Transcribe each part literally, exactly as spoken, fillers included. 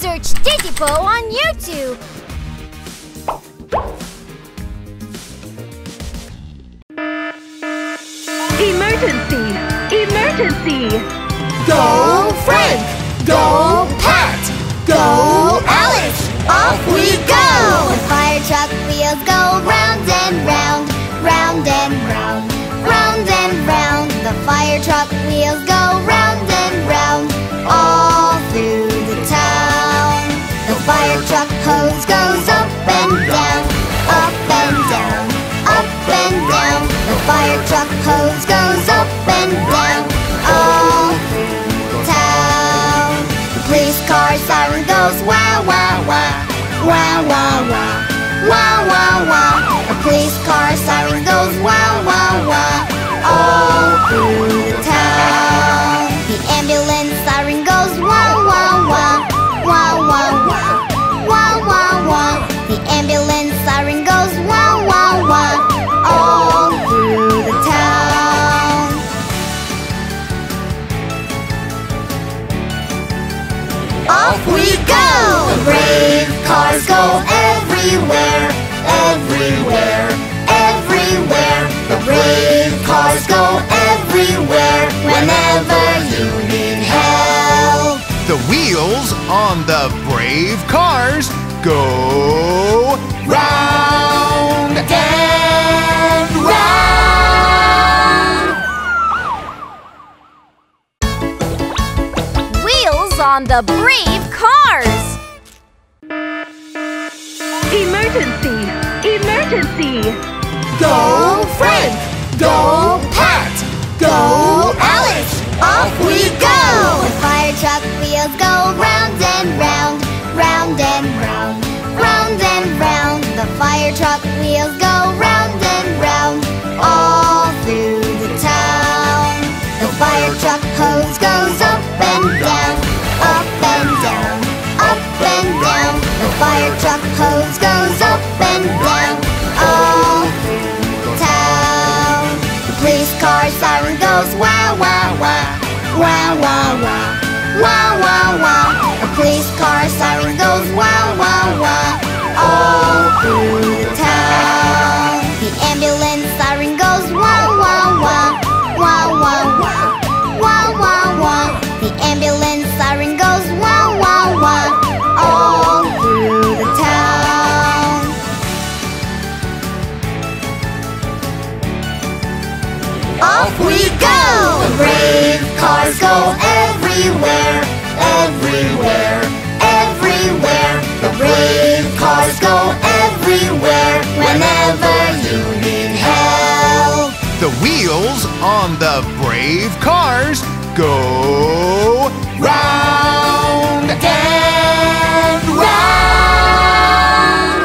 Search Digipo on YouTube. Emergency! Emergency! Go Frank! Go Pat! Go Alice! Off we go! The fire truck wheels go round and round, round and round, round and round. The fire truck wheels go round and round, all through the town. The fire truck hose goes up and down, up and down, up and down. The fire truck hose goes up and down, all through the town. The police car siren goes wow, wow, wow, wow, wow, wow, wow, wow, wow. The police car siren goes wow, wow, wow, all through the town. The ambulance siren goes wow, wow, wow, wow, wow, wow, wow, wow, wow. The ambulance siren goes wow, wow, wow, all through the town. Off we go! The brave cars go everywhere, everywhere, everywhere. The brave cars go everywhere whenever you need help. The wheels on the brave cars go round and round. Wheels on the brave cars. Emergency! Emergency! Go Frank! Go Pat! Go Alice! Off we go! The fire truck wheels go round and round, round and round, round and round. The fire truck wheels go round and round, all through the town. The fire truck hose goes up and down, up and down, up and down. The fire truck hose goes up and down, all through the town. The police car siren goes wow, wow, wow, wow, wow, wow, wow, wow, wow. The police car siren goes wow, wow, wow, all through the town. The ambulance siren goes wow, wow, wow, wow, wow, wow, wow, wow, wow. The ambulance siren goes wow, wow, wow, all through the town. Off we go! The brave cars go everywhere, everywhere, everywhere. The brave cars go everywhere whenever you need help. The wheels on the brave cars go round and round.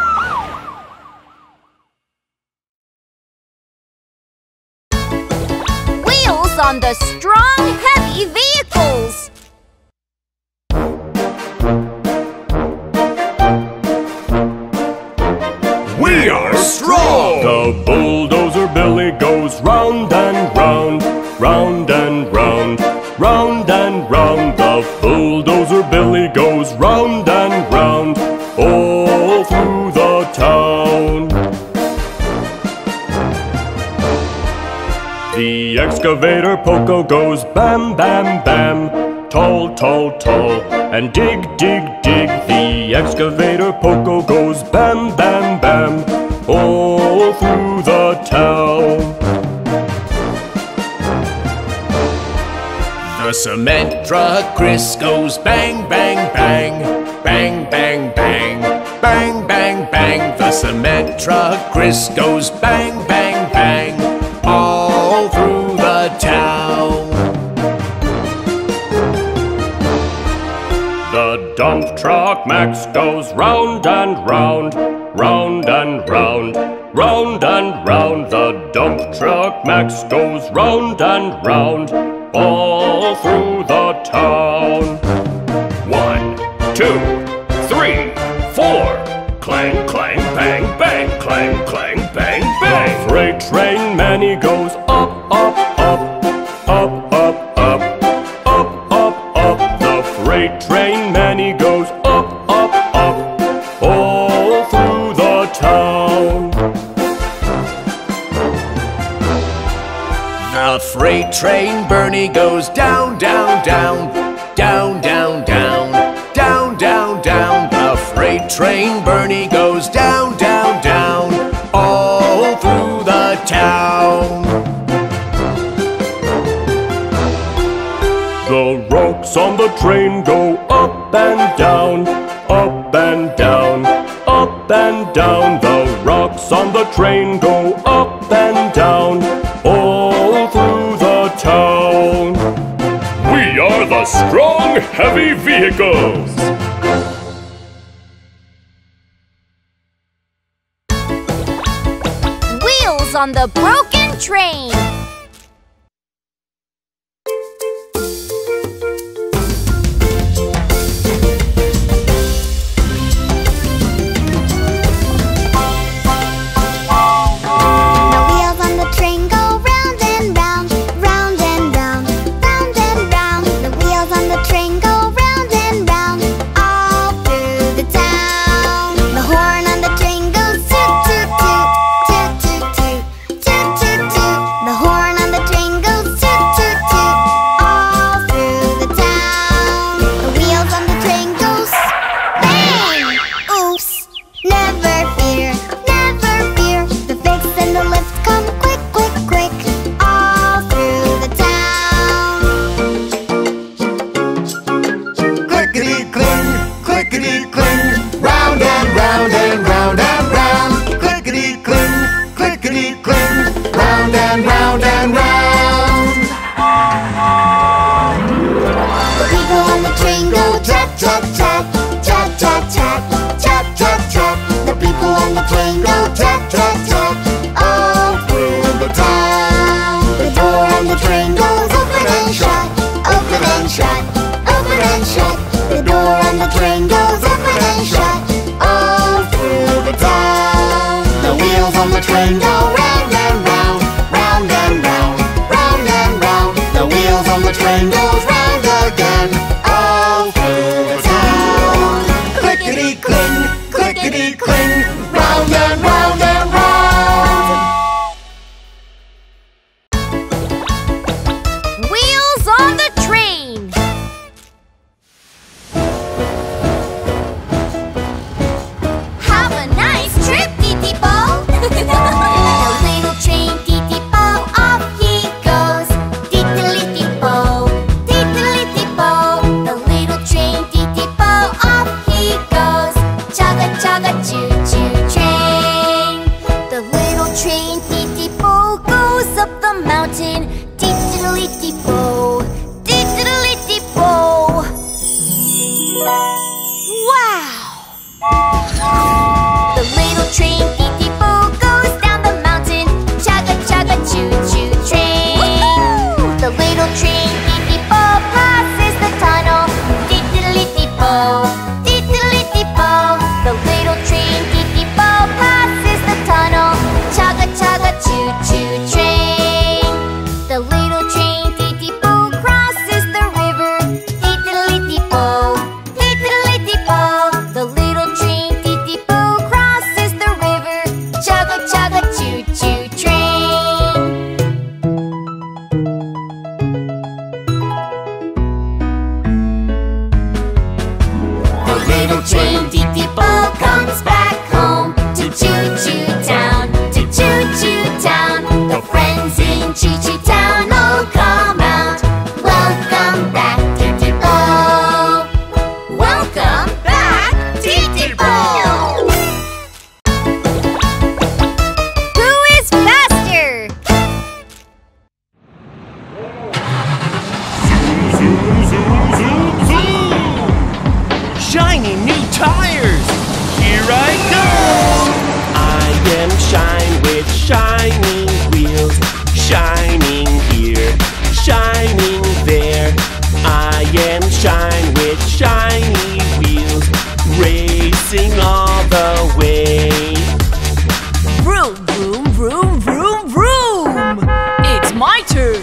Wheels on the strong, heavy vehicles. We are strong! The bulldozer belly goes round and round, round and round, round and round. The bulldozer belly goes round and round, all through the town. The excavator Poco goes bam, bam, bam, tall, tall, tall, and dig, dig, dig. The excavator Poco goes bam, bam, bam, all through the town. The cement truck Chris goes bang, bang, bang, bang, bang, bang, bang, bang, bang. The cement truck Chris goes bang, bang, bang, all through the town. The dump truck Max goes round and round, round and round, round and round. The dump truck Max goes round and round, all through the town. One, two, three, four. Clang, clang, bang, bang, clang, clang, bang, bang. The freight train Manny goes up, up, up, up, up, up, up, up, up. The freight train Manny and he goes up, up, up, all through the town. The freight train Bernie goes down, down, down, down, down, down, down, down, down. The freight train Bernie goes down, down, down, all through the town. The rocks on the train go up and down, up and down, up and down. The rocks on the train go up and down, all through the town. We are the strong, heavy vehicles. Wheels on the broken train.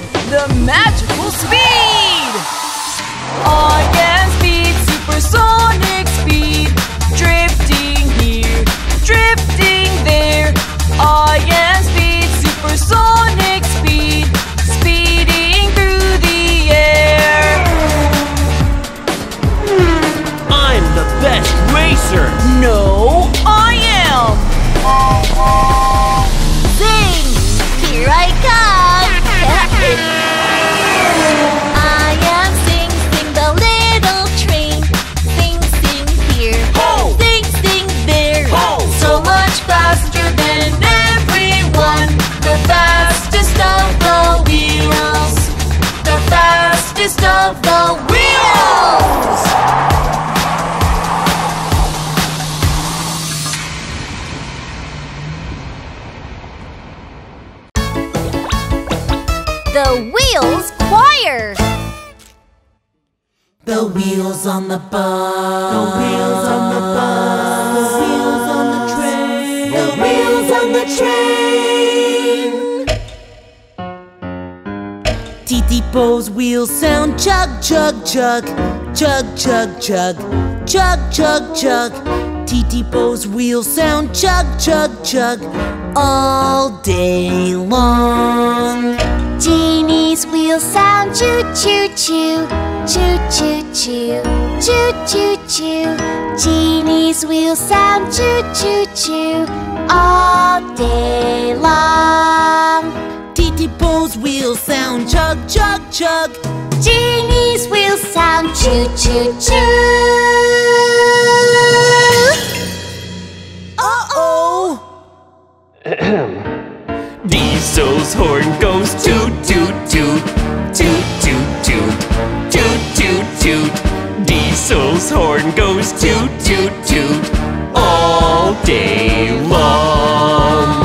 The magical speed! I can speed supersonic. dancer. No, I am. Sing! Here I come! I am Sing, Sing the little train. Sing, sing here. Ho! Sing, sing there. Ho! So much faster than everyone. The fastest of the wheels. The fastest of the wheels. The Wheels Choir. The wheels on the bus. The wheels on the bus. The wheels on the train. The wheels on the train. Titipo's wheels sound chug, chug, chug. Chug, chug, chug. Chug, chug, chug. Titipo's wheels sound chug, chug, chug. All day long. Jeannie's wheels sound choo choo choo, choo choo choo, choo choo choo. Jeannie's wheels sound choo choo choo all day long. Titipo's wheels sound chug, chug, chug. Jeannie's wheels sound choo choo choo. Uh-oh! Diesel's horn goes toot toot toot, toot toot toot, toot toot toot. Diesel's horn goes toot toot toot all day long.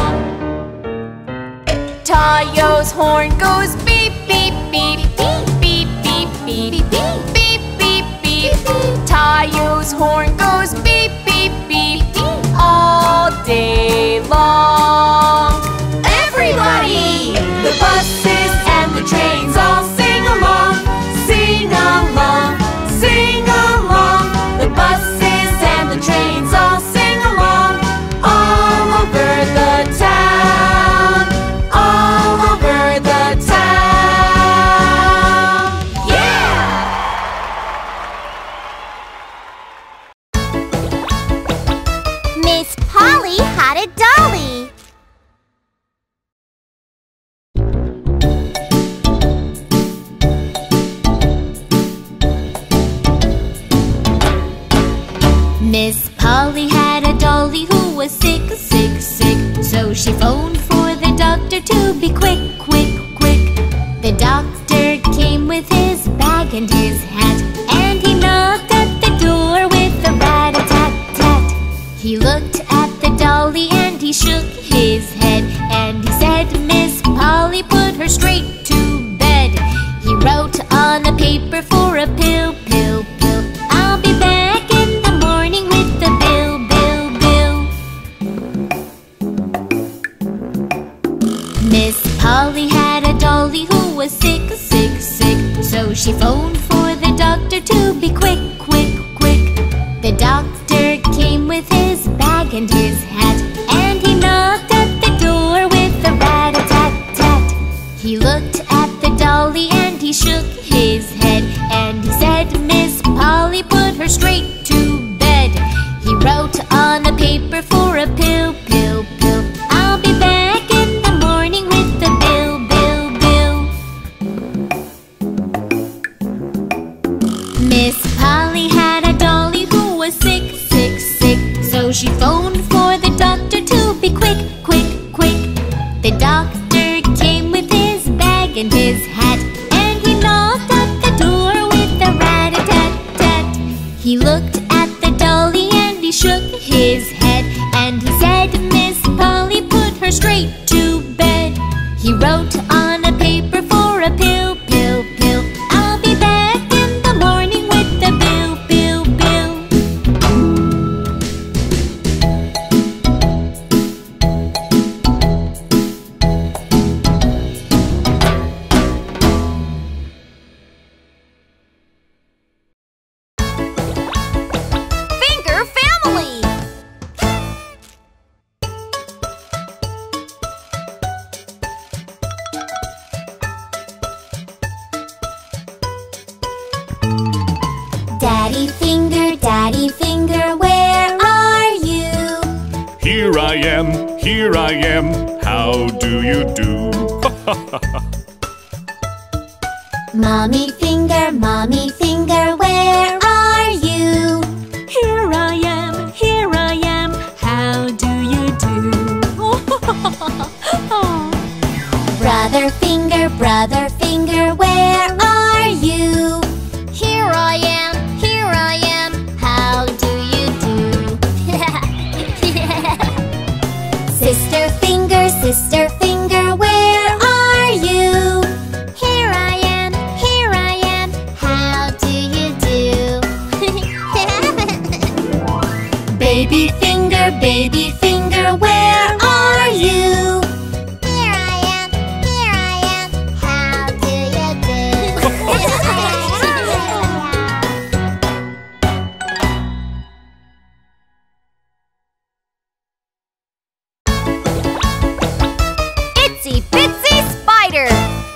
Tayo's horn goes beep beep beep beep beep beep beep beep beep beep beep. Tayo's horn goes beep beep beep all day long. Everybody, the buses and the trains all sing along, sing along, sing along. The buses and the trains all sing along, all over the town, all over the town. Yeah! Miss Polly had a dolly. Miss Polly had a dolly who was sick, sick, sick. So she phoned for the doctor to be quick, quick, quick. The doctor came with his bag and his hat, and he knocked at the door with a rat-a-tat-tat. He looked at the dolly and he shook his head, and he said, Miss Polly, put her straight to bed. He wrote on a paper for a pill, pill, pill. I'll be back in the morning with the bill, bill, bill. Miss Polly had a dolly who was sick, sick, sick. So she phoned for the doctor to be quick, quick, quick. The doctor came with his bag and his hat, and he knocked at the door with a rat-a-tat-tat. He looked at the dolly and he shook his head, and he said, Miss Polly, put her straight to bed. He wrote on a paper for a pill, pill, pill. I'll be back in the morning with the bill, bill, bill. Miss Polly had a dolly who was sick, sick, sick. So she phoned for the doctor to be quick, quick, quick. The doctor came with his bag and his hat, and he knocked at the door with a rat-a-tat-tat. He looked at the dolly and he shook his head, and he said, Miss Polly, put her straight to bed. He wrote on a paper for a pill, pill, pill. I'll be back in the morning with the bill, bill, bill. Finger Family. here I am. How do you do? Mommy finger, mommy finger, where are you? Here I am, here I am, how do you do? Brother finger, brother finger, where are you? Here I am, here I am, how do you do? Sister finger, sister finger, where are you? Here I am, here I am, how do you do? Baby finger, baby finger, where are you? Here I am, here I am, how do you do? Itsy Bitsy Spider!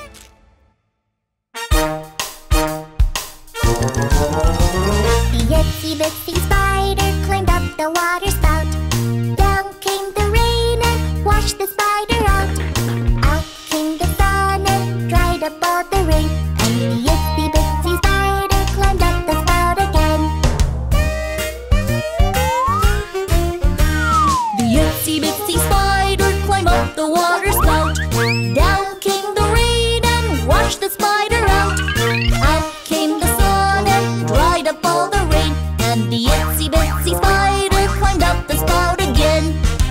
The itsy bitsy spider climbed up the water spout. Down came the rain and washed the spider out. Out came the sun and dried up all the rain. And the itsy bitsy spider climbed up the spout again. The itsy bitsy spider climbed up the water spout. Down came the rain and washed the spider out. Out came the sun and dried up all the rain. And the itsy bitsy spider climbed up the spout again.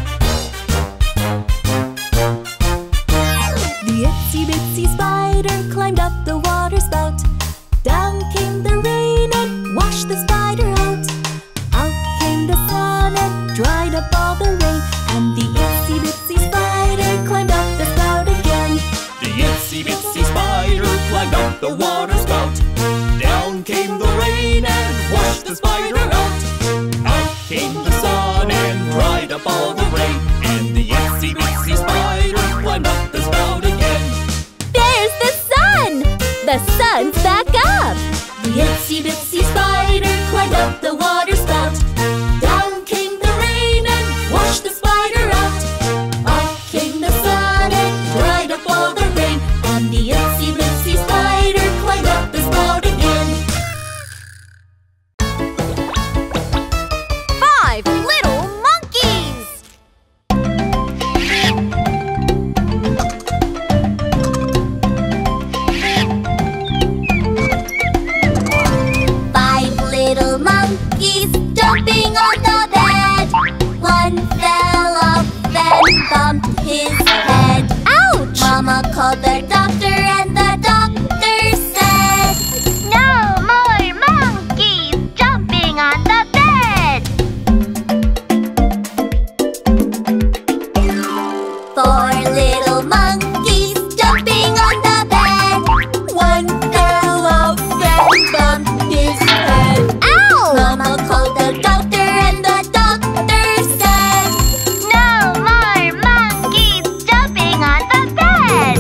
The itsy bitsy spider climbed up the water spout. Down came the rain and washed the spider out. Out came the sun and dried up all the rain. And the itsy bitsy spider climbed up the spout again. The itsy bitsy spider climbed up the water spout. Down came the rain and washed the spider out. Out came the sun and dried up all the rain. And the itsy bitsy spider climbed up the spout again. There's the sun! The sun's back up! The itsy bitsy spider climbed up the water spout. Down came the rain and washed the spider out. Up came the sun and dried up all the rain. And the itsy bitsy spider climbed up the spout again. Five little monkeys! Five little monkeys jumping on the bed. One fell off and bumped his head. Ouch! Mama called the doctor and the doctor said, No more monkeys jumping on the bed! Four little monkeys jumping on the bed. One fell off and bumped his head. Ow! Mama called the doctor and the doctor said, No more monkeys jumping on the bed!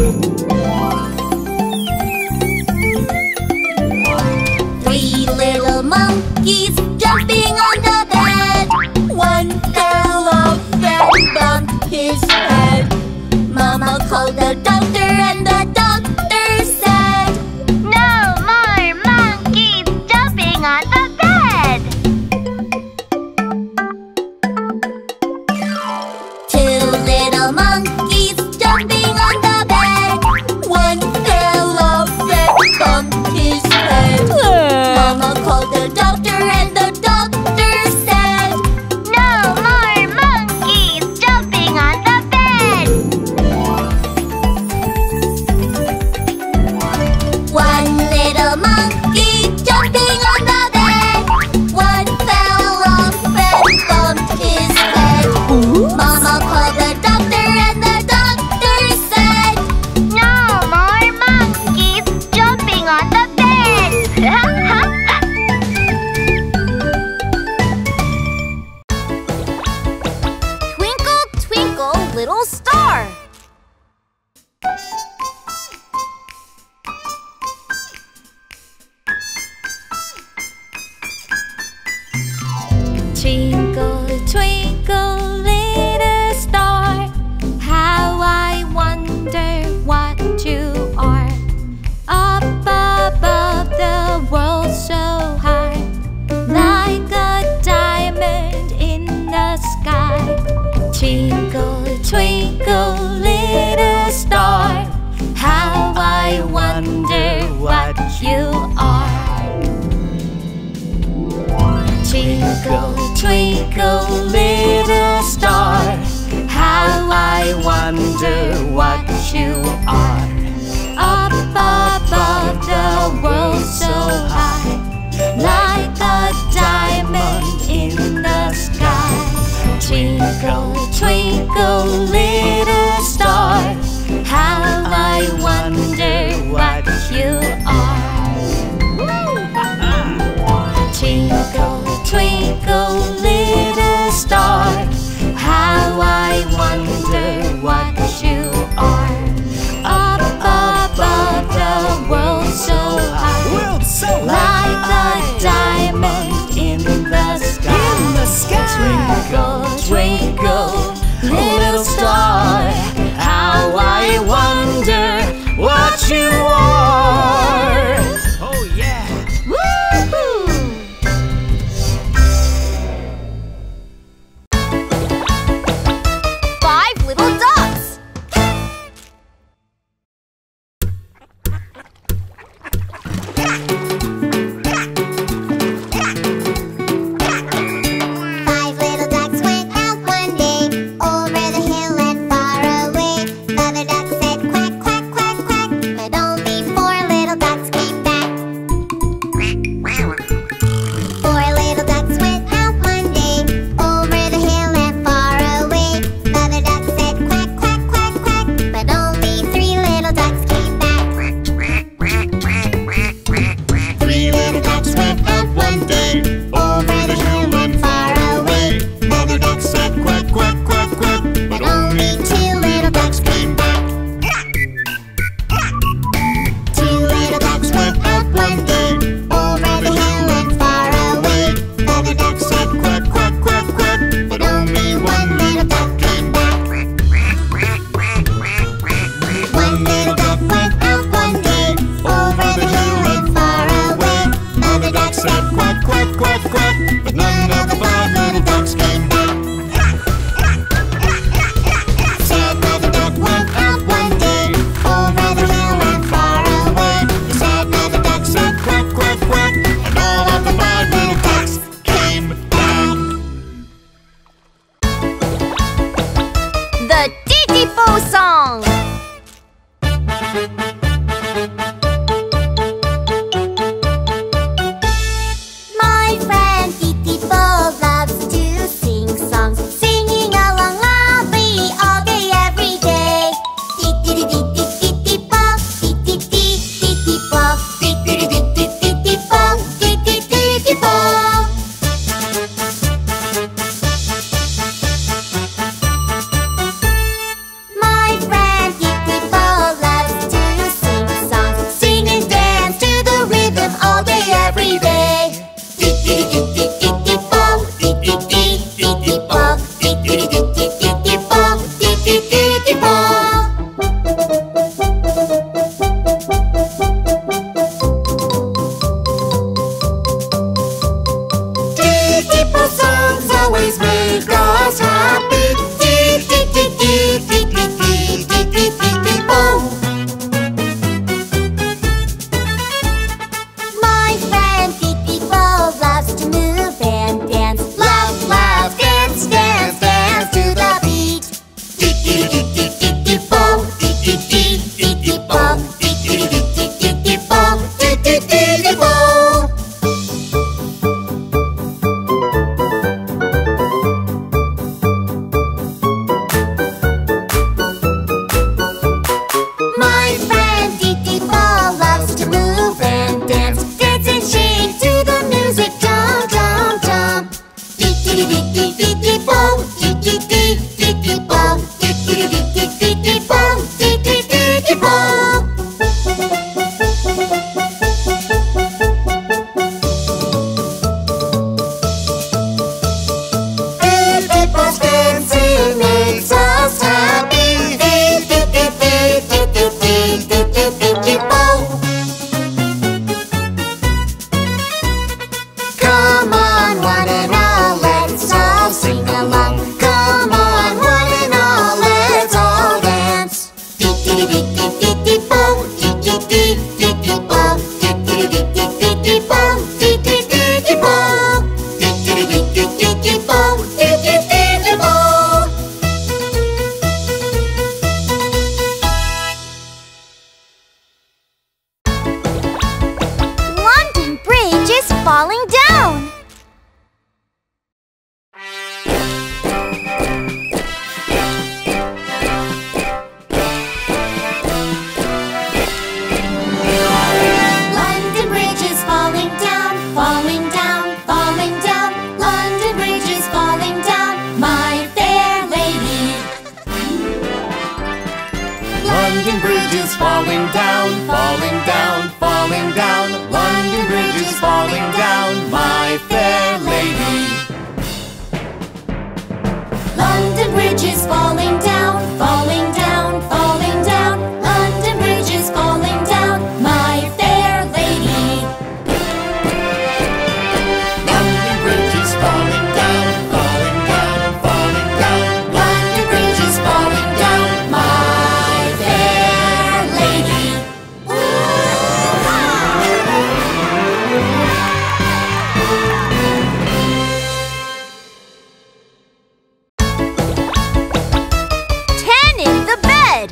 Three little monkeys jumping on the bed. One fell off and bumped his head. Mama called the doctor and the doctor said, No more monkeys jumping on the bed! two little monkeys jumping on the bed. One fell off and bumped his head. Mama called the doctor and the doctor said, No more monkeys jumping on the bed! one little monkey jumping on the bed. One fell off and bumped his head. Mama called the doctor and the doctor said, No more monkeys jumping on the bed! Twinkle, twinkle, little star! Twinkle, twinkle, little star, Twinkle, twinkle, little star, how I wonder what you are. Up above the world so high, like a diamond in the sky. Twinkle, twinkle, little star, how I wonder what you are. Twinkle, twinkle, little star, how I wonder what you are. Up above the world so high, World so like a diamond in the sky. In the sky. Twinkle, twinkle, little star, how I wonder what you are. Oh yeah. Woo-hoo! Five little ducks. Five little ducks went out one day, over the hill and far away. Mother duck said quack, quack, quack, quack, but only four little ducks came back. Four little ducks went out one day, over the hill and far away. Mother duck said quack, quack, quack, quack, but only three little ducks came back. Three little ducks went out one day, over the hill and far away. Mother duck said quack, quack, quack, quack, but only two little ducks came back. Two little ducks went out one day, over the hill and far away. Mother duck said quack, quack, quack, quack, but only one little duck came back. One little duck went out one day, over the hill and far away. Mother duck said quack, quack, quack, quack, but none of the five little ducks came back. Sad mother duck went out one day, over the hill and far away. The sad mother duck said quack, quack, quack, and all of the five little ducks came back. The Titipo song. My friend Titipo loves to sing songs, singing along loudly all day, every day. Titi-titi-titi-po, titi-titi-titi-po, titi-titi-titi-po, titi-titi-po. My friend Titipo loves to sing songs, sing and dance to the rhythm all day, every day. Titi-titi-titi-po, titi-titi-titi-po, titi-titi-titi-po, titi-titi-po. Titipo songs always make us happy. Titi-titi-titi-titi-titi-po. My friend Titipo loves to move and dance, laugh, laugh, dance, dance, dance to the beat. Titi-titi-titi-po, titi-titi-titi-po, titi-titi-titi-po, titi-titi-po. My friend Titipo loves to move and dance, dance and shake to the music, jump, jump, jump. Titi-titi-titi-po, titi-titi-titi-po, titi-titi-titi-po, titi-titi-po. Titipo's dancing makes us happy. Titi-titi-titi-titi-titi-po. Come on, one and all, let's all sing down, falling down, falling down. London Bridge is falling down, my fair lady. London Bridge is falling down, falling down, falling down. London Bridge is falling down, my fair lady. London Bridge is falling down, falling down, falling down. London Bridge is falling down, my fair lady. Ten in the bed.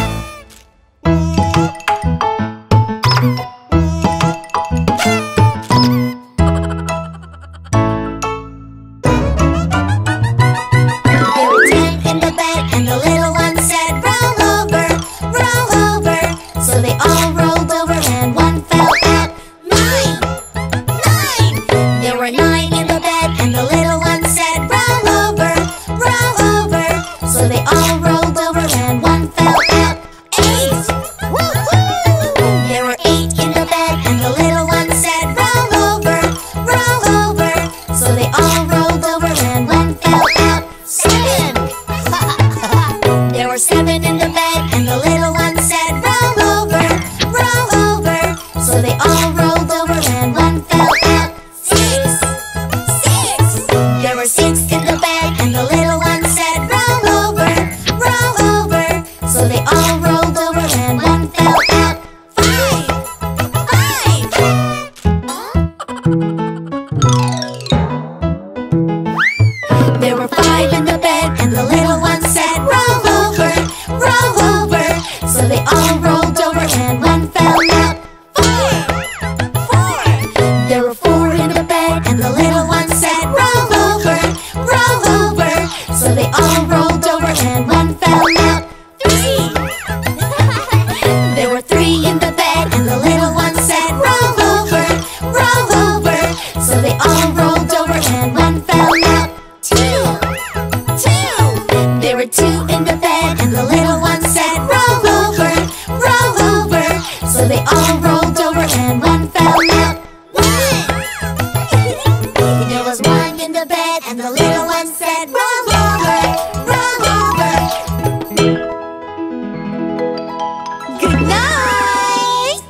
There were ten in the bed, and the little one said, roll over, roll over. So they all rolled over, and one fell out. Nine, nine. There were nine in the bed, and the little one said, roll over, roll over. So they all rolled over, and one fell out. Eight, woo-hoo. There were eight in the bed, and the little one said, roll over, roll over. So they all rolled over, and one fell out. Seven. There were seven in the bed, and the little one said, roll over, roll over. So they all rolled over, and one fell out. Six, six. There were six in the bed, and the little one said, roll over, roll over. So they all rolled over, and one fell out. Five, five. There were five in the bed, and the little one said, roll over, roll over. So they all rolled over, and one fell out. Four, four. There were four in the bed, and the little one said, roll over, roll over. So they all rolled over, and one fell out. Three. There were three in the bed, and the little one said, roll over, roll over. So they all rolled over, and one fell out. Two, two. There were two in the bed, and the little one said, roll over, roll over. So they all rolled over, and one fell out. One. There was one in the bed, and the little one said, roll over, roll over. Good night.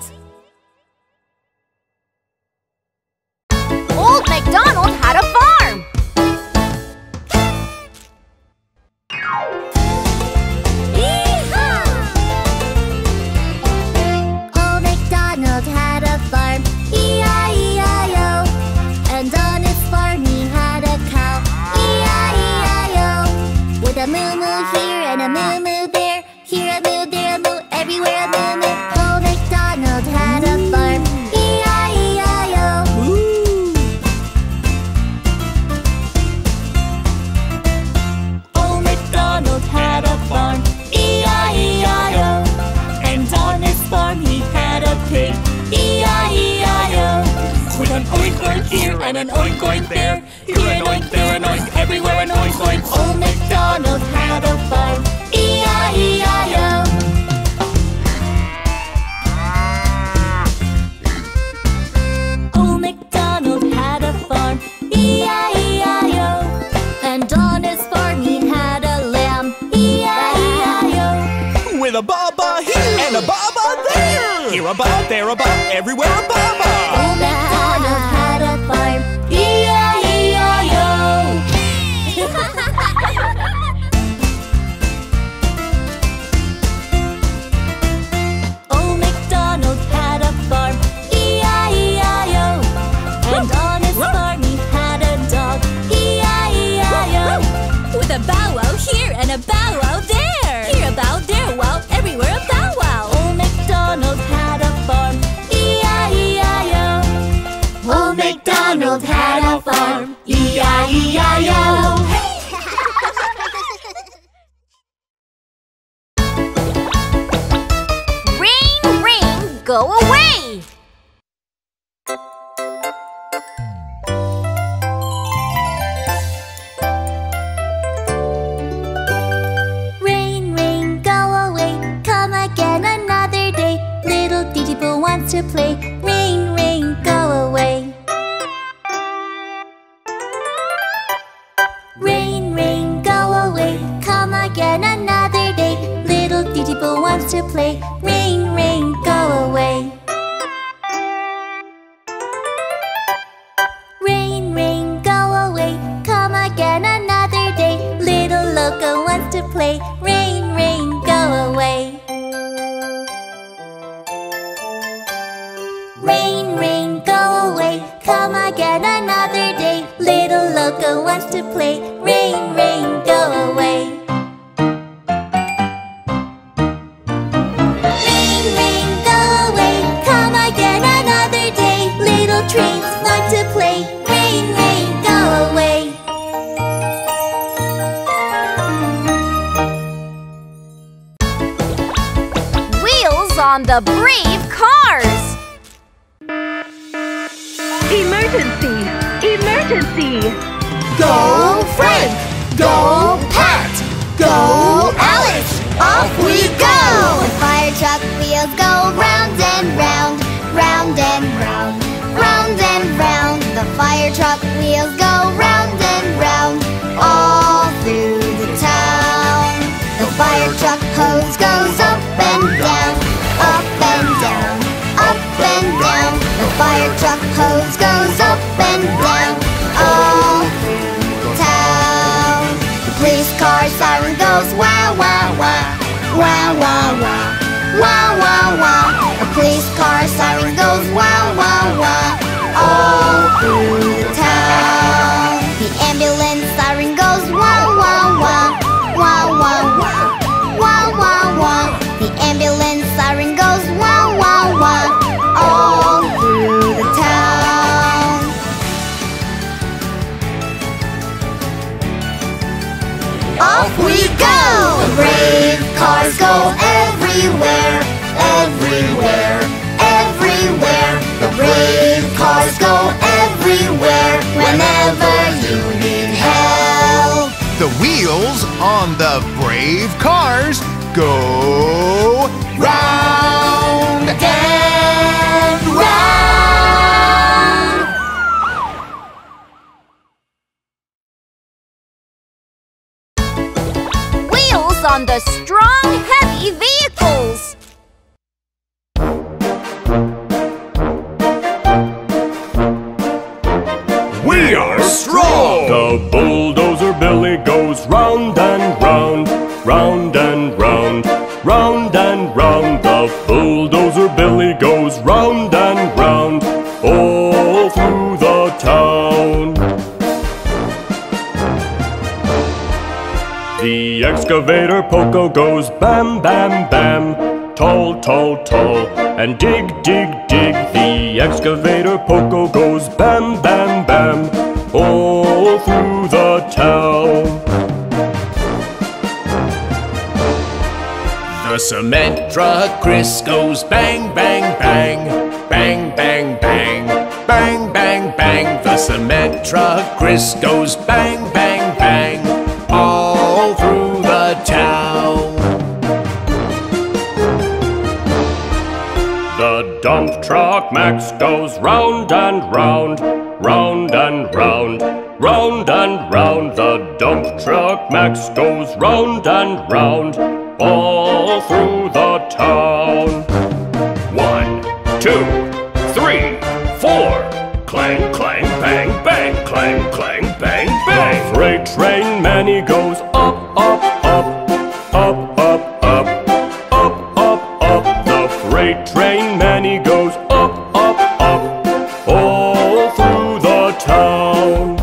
Old MacDonald had a farm. Old MacDonald had a farm, E I E I O. And on his farm he had a cow, E I E I O. With a moo moo here and a moo moo there, here a moo, there a moo, everywhere a moo moo. Old MacDonald had a farm, E I E I O. Old MacDonald had a farm, E I E I O. And on his farm he had a pig, E I E I O. With an oink oink here and an oink oink there, here an oink, there an oink, everywhere an oink oink. Old MacDonald had a farm, E I E I O. Old MacDonald had a farm, E I E I O. And on his farm he had a lamb, E I E I O. With a baba here and a baba there, here a ba, there a ba, everywhere a baba. Old MacDonald had a farm, E I E I O. Old MacDonald had a farm, E I E I O. And on his farm he had a dog, E I E I O. With a bow wow here and a bow wow there, here a bow, there a wow, everywhere a bow wow. Old MacDonald had a farm, E I E I O. Old MacDonald had a farm, E I E I O. Rain, rain, go away. Rain, to play. Rain, rain, go away. Rain, rain, go away. Come again another day. Little Titipo wants to play. Rain, rain, go away. Rain, rain, go away. Come again another day. Little Loco wants to play. Rain, rain, go away. Rain, rain, go away. Come again another day. Little Loco wants to play. Rain, rain, go away. Rain, rain, go away. Come again another day. Little trains want to play. Rain, rain, go away. Wheels on the brave cars. Emergency! Emergency! Go Frank! Go Pat! Go Alice! Off we go! The fire truck wheels go round and round, round and round, round and round. The fire truck wheels go round and round, all through the town. The fire truck hose goes up and down, up and down, up and down. The fire truck hose goes up and down, all through the town. The police car siren goes wow, wow, wow, wow, wow, wow, wow, wow, wow. The police car siren goes wow, wow, wow, all through the town. The ambulance siren goes wow, wow, wow, wow, wow, wow, wow, wow, wow. The ambulance siren goes wow, wow, wow, all through the town. Off we go! The brave cars go everywhere, everywhere, everywhere. The brave cars go everywhere whenever you need help. The wheels on the brave cars go round and round. Wheels on the strong, heavy vehicles. We are strong! The bulldozer Billy goes round and round, round and round, round and round. The bulldozer Billy goes round and round, all through the town. The excavator Poco goes bam, bam, bam, tall, tall, tall, and dig, dig, dig. The excavator Poco goes bam, bam, bam, all through the town. The cement truck Chris goes bang, bang, bang, bang, bang, bang, bang, bang, bang. The cement truck Chris goes bang, bang, bang, all through the town. The dump truck Max goes round and round, round and round, round and round. The dump truck Max goes round and round, all through the town. One, two, three, four. Clang, clang, bang, bang, clang, clang, bang, bang. The freight train Manny goes up, up, up, up, up, up, up, up, up. The freight train Manny goes up, up, up, all through the town.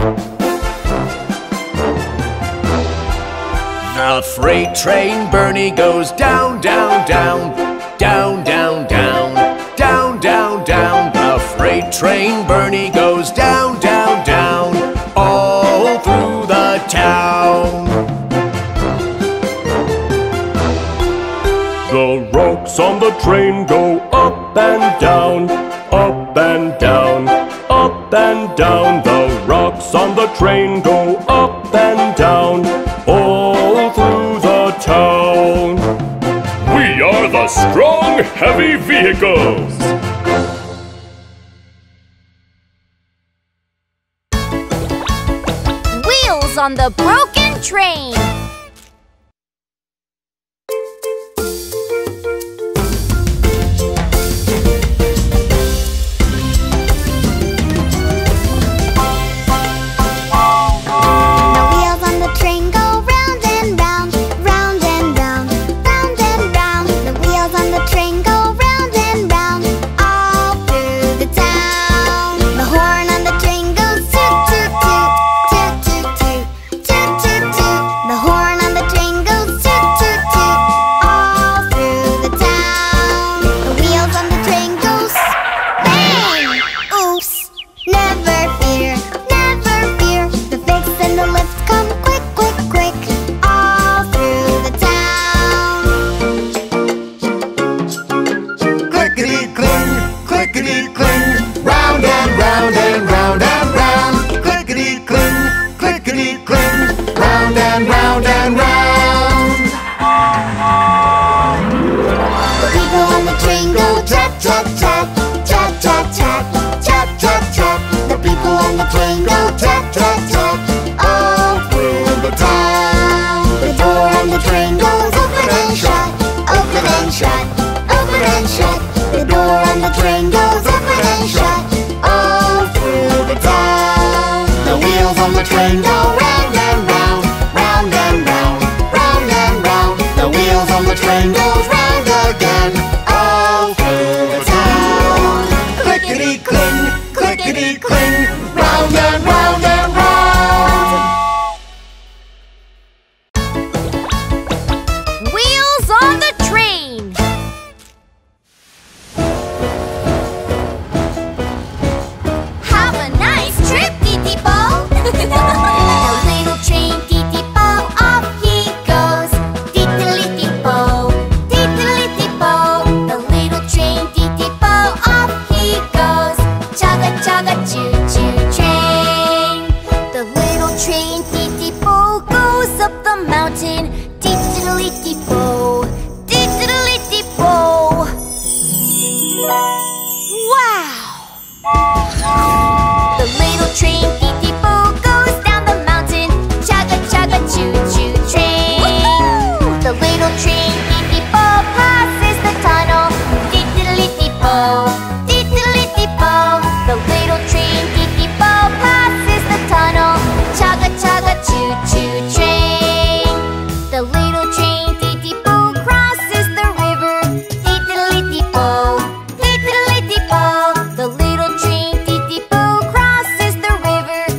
The freight train Bernie goes down, down, down, down, down, down, down, down, down. The freight train Bernie goes down, down, down, all through the town. The rocks on the train go up and down, up and down, up and down. The rocks on the train go up and down, all through the town. We are the strong, heavy vehicles. Wheels on the broken train. The little train, dee-dee-bo, crosses the river.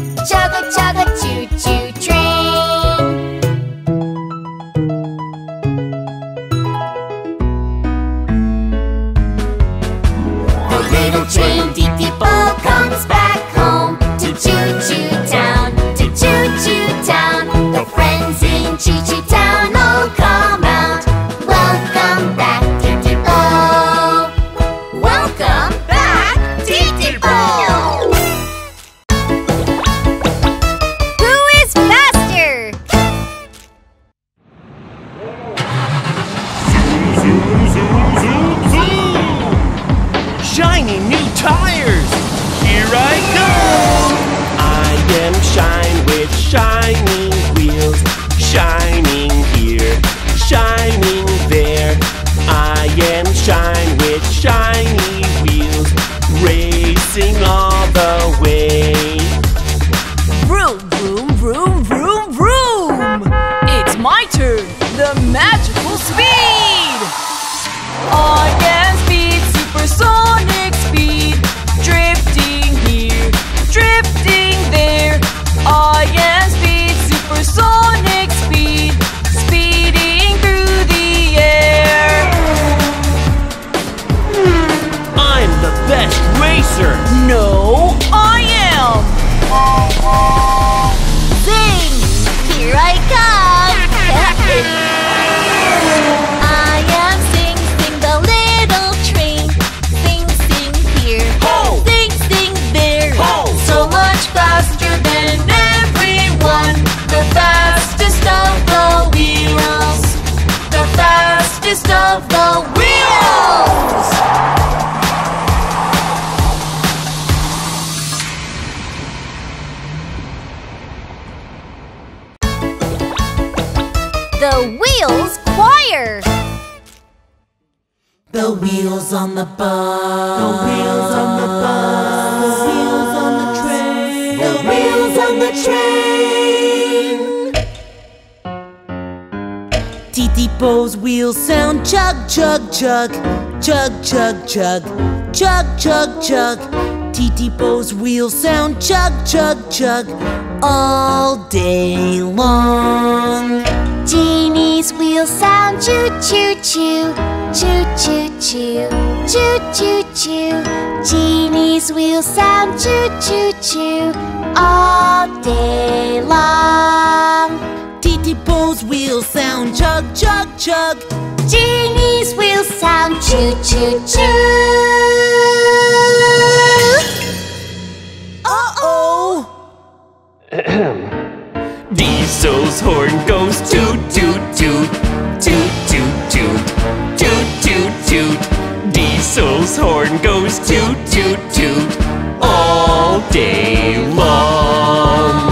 The Wheels Choir. The wheels on the bus. The wheels on the bus. The wheels on the train. The wheels on the train. Titipo's wheels sound chug, chug, chug. Chug, chug, chug. Chug, chug, chug. Titipo's wheels sound chug, chug, chug. All day long. Jeannie's wheels sound choo, choo, choo. Choo, choo, choo. Choo, choo, choo. Jeannie's wheels sound choo, choo, choo. All day long. Titipo's wheels sound chug, chug, chug. Jeannie's wheels sound choo, choo, choo. Uh-oh! Diesel's horn goes toot, toot, toot. Toot, toot, toot. Toot, toot, toot. Diesel's horn goes toot, toot, toot. All day long.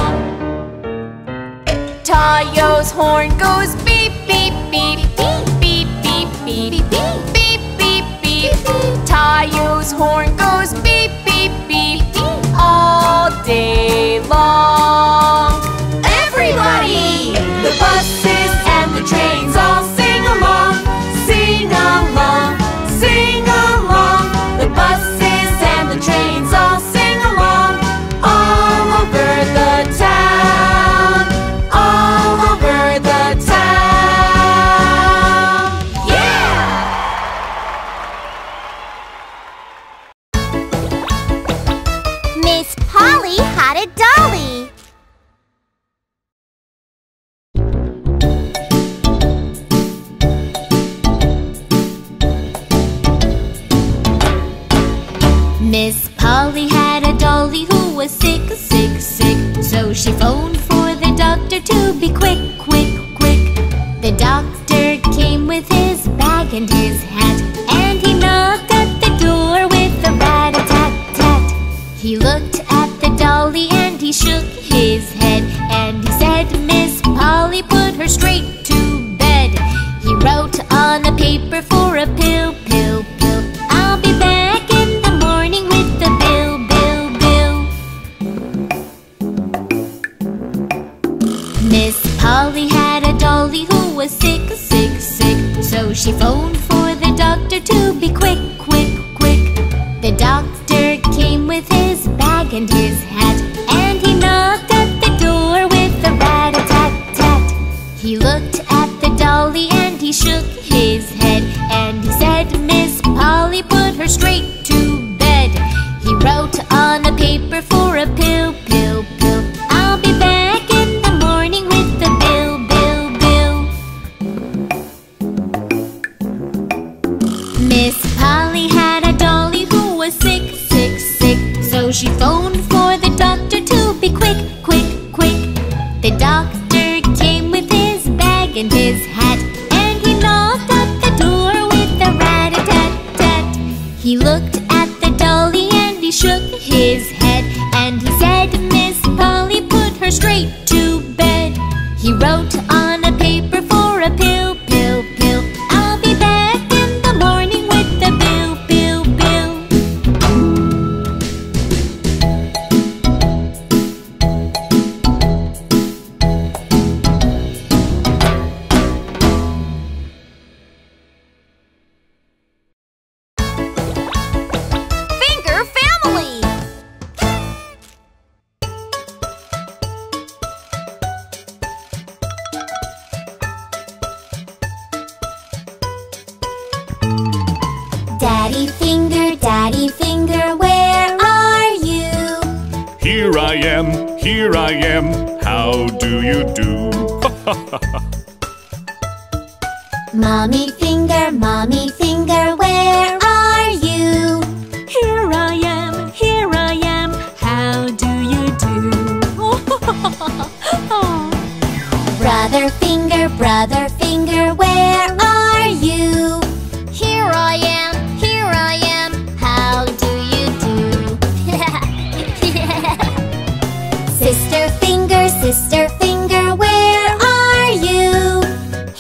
Tayo's horn goes beep, beep, beep. Beep, beep, beep, beep. Beep, beep, beep, beep. Tayo's horn goes beep, beep, beep. All day long. Everybody! The buses and the trains all sing along. Sing along, sing along. The buses and the trains all sing along. All over the town. All over the town. Yeah! Miss Polly had a dolly. Miss Polly had a dolly who was sick, sick, sick. So she phoned for the doctor to be quick, quick, quick. The doctor came with his bag and his hat, and he knocked at the door with a rat-a-tat-tat. He looked at the dolly and he shook his head, and he said, Miss Polly, put her straight to bed. He wrote on a paper for a pill, pill, pill. I'll be back in the morning with the bill, bill, bill. Miss Polly had a dolly who was sick, sick, sick. So she phoned for the doctor to be quick, quick, quick. The doctor came with his bag and his hat, and he knocked at the door with a rat-a-tat-tat. He looked at the dolly and he shook his head, and he said, Miss Polly, put her straight to bed. He wrote on a paper for a pill, pill, pill. I'll be back in the morning with the bill, bill, bill. Miss Polly had a dolly who was sick, sick, sick. So she phoned for the doctor to be quick, quick, quick. The doctor came with his bag and his hat, and he knocked at the door with a rat-a-tat-tat. He looked at the dolly and he shook his head, and he said, Miss Polly, put her straight to bed. He wrote on a paper for a pill, pill, pill. I'll be back in the morning with the bill, bill, bill. Finger Family. Daddy Finger, Daddy Finger, where are you? Here I am, here I am, how do you do? Mommy Finger, Mommy Finger, where are you? Here I am, here I am, how do you do? Brother Finger, Brother Finger, where are you? Here I am, here I am, how do you do? Sister Finger, Sister Finger, where are you?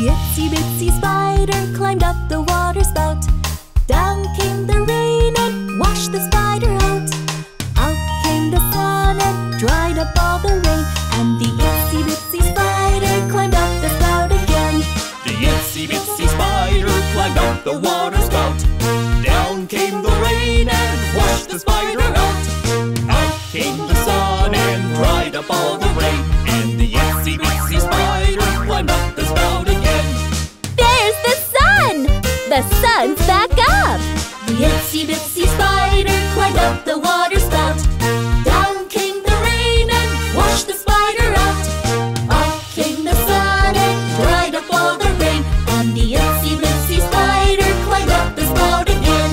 itsy bitsy spider climbed up the water spout. Down came the rain and washed the spider out. Out came the sun and dried up all the rain. And the itsy bitsy spider climbed up the spout again. The itsy bitsy spider climbed up the water spout. Down came the rain and washed the spider out. Out came the sun and dried up all the rain. And the itsy bitsy spider climbed up the spout again. There's the sun! The sun's back up! The itsy bitsy spider climbed up the water spout. Down came the rain and washed the spider out. Up came the sun and dried up all the rain. And the itsy bitsy spider climbed up the spout again.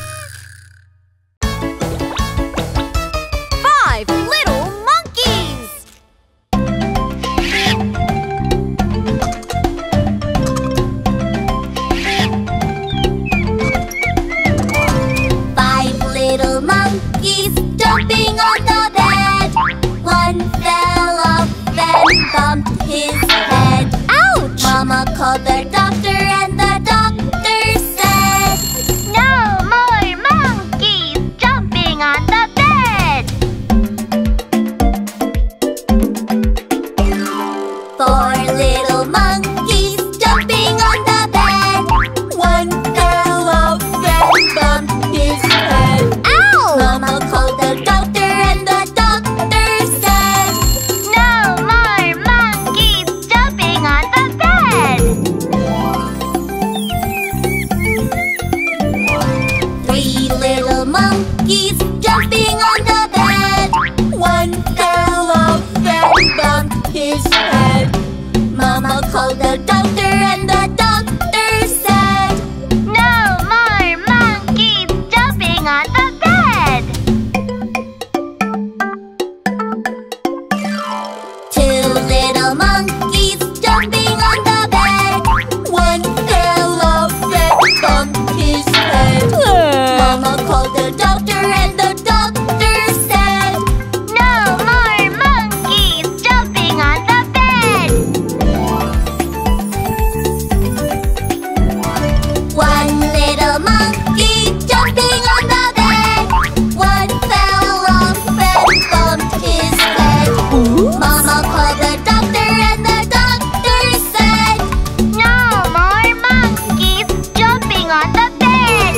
Five little monkeys. Five little monkeys jumping on the bed. One fell off and bumped his head. Ouch! Mama called the doctor and the doctor said, No more monkeys jumping on the bed. Four little monkeys jumping on the bed. One fell off and bumped his head. Ow! Mama called the doctor and the doctor said, No more monkeys jumping on the bed. Three little monkeys jumping on the bed. One fell off and bumped his head. Mama called the doctor and the doctor said, No more monkeys jumping on the bed. Two little monkeys jumping on the bed. One fell off and bumped his head. Mama called the doctor and the doctor said, No more monkeys jumping on the bed. One little monkey jumping on the bed. One fell off and bumped his head. Mama called the doctor and the doctor said, No more monkeys jumping on the bed.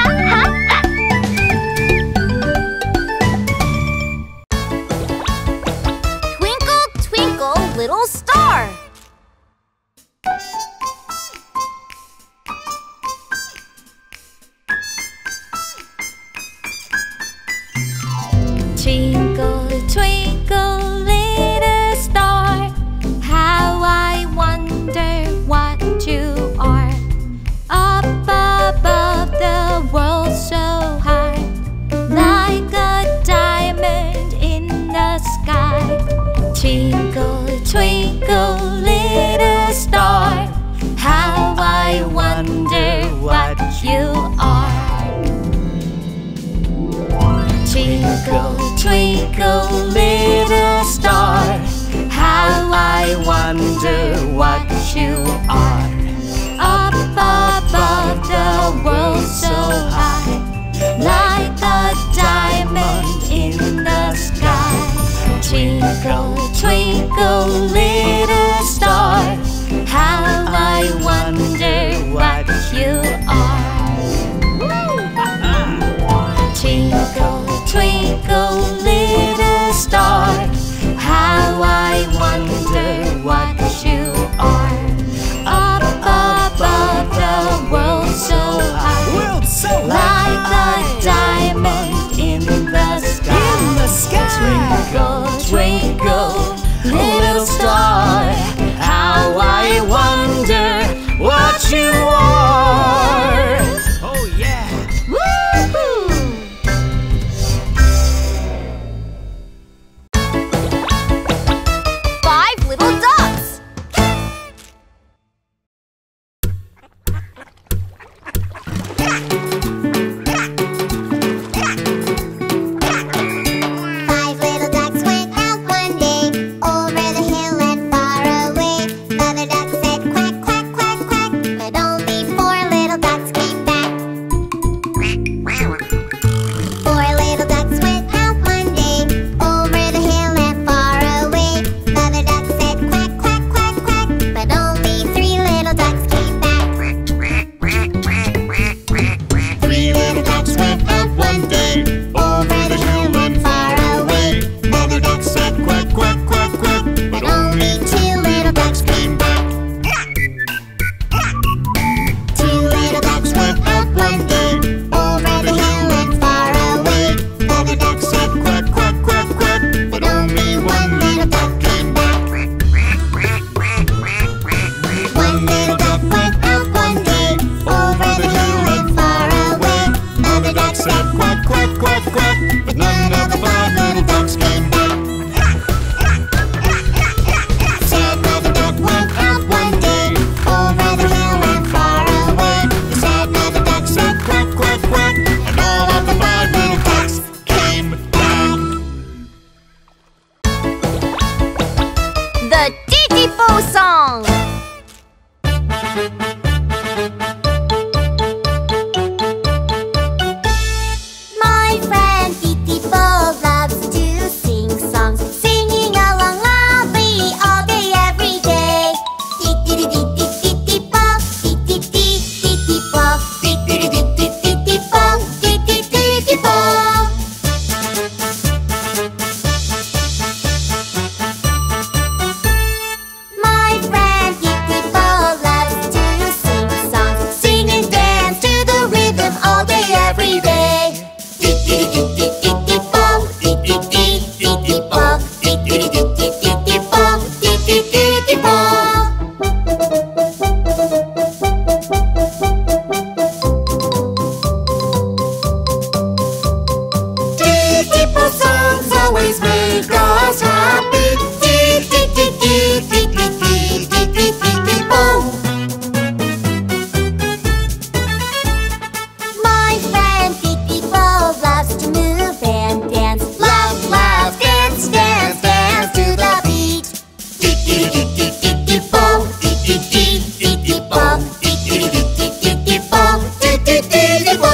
Twinkle, twinkle, little star. Twinkle, twinkle, little star, how I wonder what you are. Up above the world so high, like a diamond in the sky. Twinkle, twinkle, little star, how I wonder what you are. Twinkle, twinkle, little star, how I wonder what you are. Up above the world so high, like a diamond in the sky. Twinkle, twinkle, little star, how I wonder what you are. Twinkle, twinkle, little star, how I wonder what you are. Up above the world so high, World so like a diamond in the sky. In the sky. Twinkle, twinkle, little star, My friend Titi Bo loves to sing songs, singing along loudly all day, every day. Titi Titi Titi Bo, Titi Titi Bo, Titi Titi Titi Bo, Titi Titi Bo. My friend Titi Bo loves to sing songs, sing and dance to the rhythm all day, every day. Titi Titi Titi Bo, Titi Titi Bo, Titi Titi Titi Bo, Titi Titi Bo. Titi Bo songs always make us happy. Titi Titi Titi Titi Titi Bo. My friend Titi Bo loves to move and dance, laugh, laugh, dance, dance, dance to the beat. Titi Titi Titi Bo, Titi Titi Bo, Titi Titi Titi Bo, Titi Titi Bo.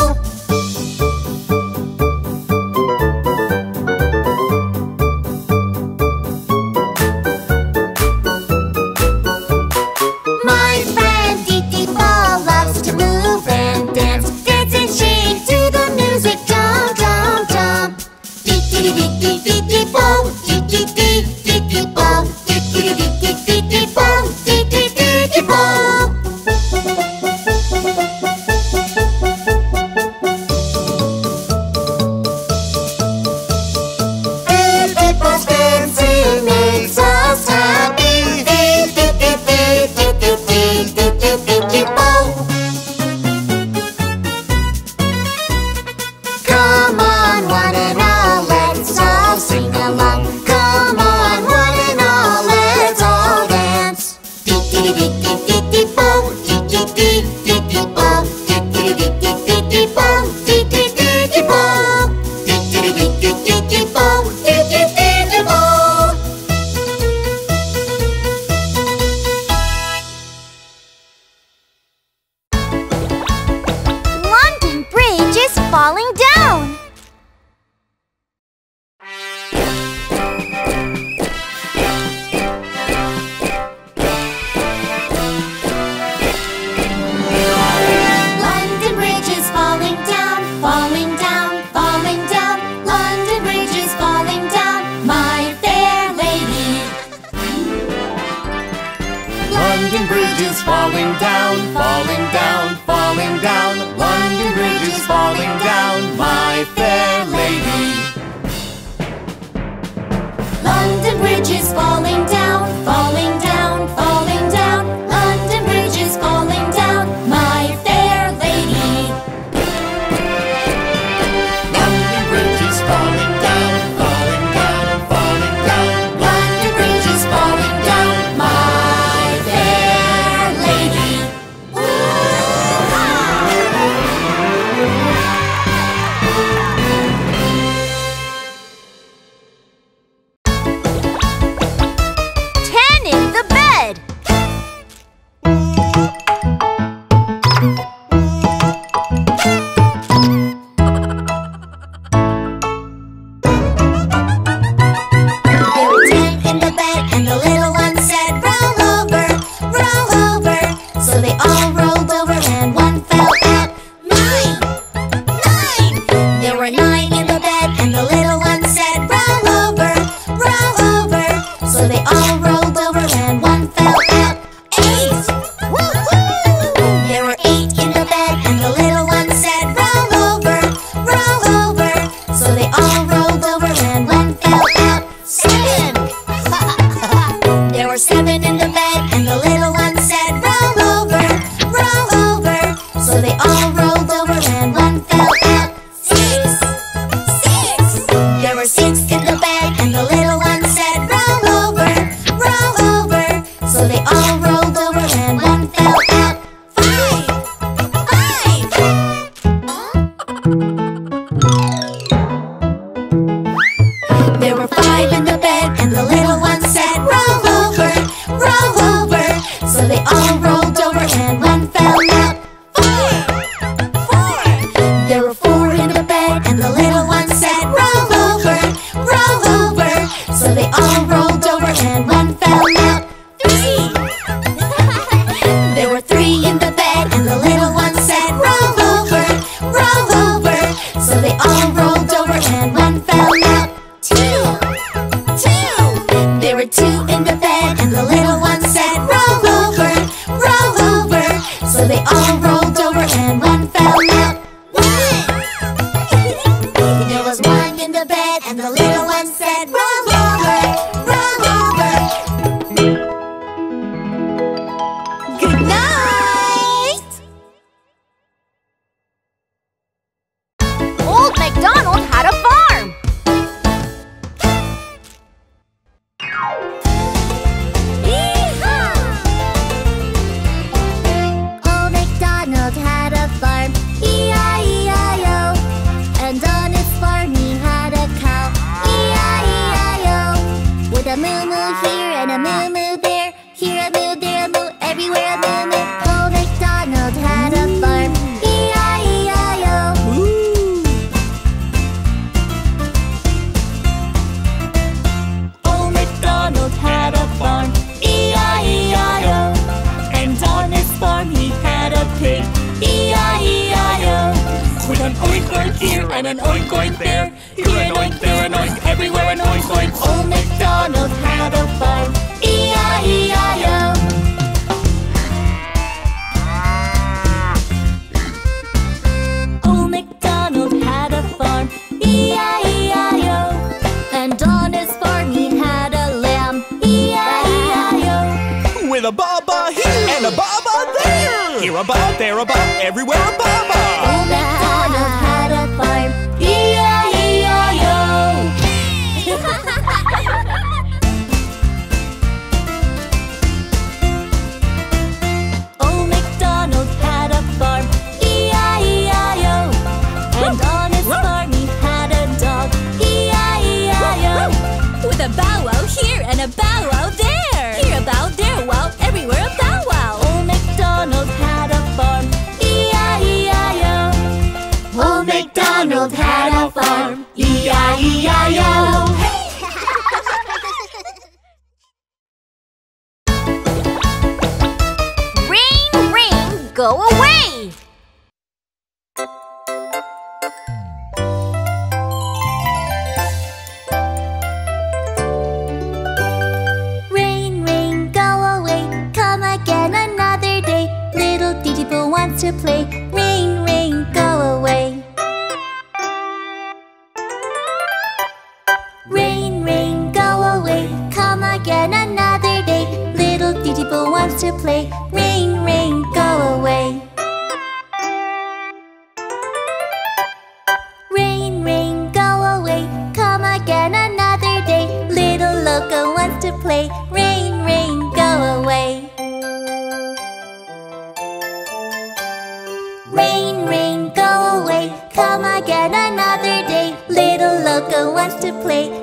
My friend Titi Bo loves to move and dance, dance and shake to the music, jump, jump, jump. Titi Titi Titi Bo, Titi Titi Bo, Titi Titi Titi Bo, Titi Titi Bo. Titi Bo's dancing makes us happy. Titi Titi Titi Titi Titi Bo. Come on, one and all, let's all sing along. Come on, one and all, let's all dance. Titi Titi Titi Bo, Titi Titi Bo, Titi Titi Titi Bo, Titi Titi Bo. Titi Titi Titi Bo, Titi Titi Bo. London Bridge is falling down. London Bridge is falling down, falling down, falling down. London Bridge is falling down, my fair lady. London Bridge is falling down, falling down, falling down. London Bridge is falling down, my fair lady. London Bridge is falling down, falling down, falling down. London Bridge is falling down, my fair lady. London Bridge is falling down, falling down, falling down. London Bridge is falling down, my fair lady. Ten in the bed. There were ten in the bed, and the little one said, roll over, roll over. So they all rolled over, and one fell out. Nine, nine. There were nine in the bed, and the little one said, roll over, roll over. So they all rolled over, and one fell out. Eight, woo-hoo. There were eight in the bed, and the little one said, roll over, roll over. So they all rolled over, and one fell out. Seven. There were seven in the bed, and the little one said, roll over, roll over. So they all rolled over, and one fell out. Six, six. There were six in the bed, and the little one said, roll over, roll over. So they all rolled over, and one fell out. Five, five. There were five in the bed, and the little one said, roll over, roll over. So they all rolled over, over and one fell out. Four! Four! There were four in the bed and the little one said, roll over, roll over. So they all rolled over and one fell out. Three! There were three in the bed and the little one said, roll over, roll over. So they all rolled over and one fell out. Two! Two! There were two in the bed and the little one said, roll over, roll over. So they all rolled over and one fell out. One! There was one in the bed and the little one said, roll over, roll over. Good night! Old MacDonald had a farm. Old MacDonald had a farm, E I E I O. And on his farm he had a cow, E I E I O. With a moo moo here and a moo moo there, here a moo, there a moo, everywhere a moo moo. Old MacDonald had a farm, E I E I O. Old MacDonald had a farm, E I E I O. And on his farm he had a pig, E I E I O. With an oink oink here and an oink oink there, here an oink, there an oink, everywhere an oink oink. Old MacDonald had a farm, E I E I O. Old MacDonald had a farm, E I E I O. And on his farm he had a lamb, E I E I O. With a baba here and a baba there. Here a bob, there a bob, everywhere a baba. Old MacDonald had a farm, E I E I O. Old MacDonald had a farm, E I E I O. And on his farm he had a dog, E I E I O. With a bow wow here and a bow wow there, here a bow, there a wow, everywhere a bow wow. Old MacDonald had a farm, E I E I O. Old MacDonald had a farm, E I E I O. Rain, rain, go away. Rain, rain, go away, come again another day. Little Digiboo wants to play. Rain, rain, go away. Rain, rain, go away, come again another day. Little Digiboo wants to play. Rain, rain, go away. Rain, rain, go away, come again another day. Little Loco wants to play. Rain, rain, go away. Rain, rain, go away, come again another day. Little Loco wants to play.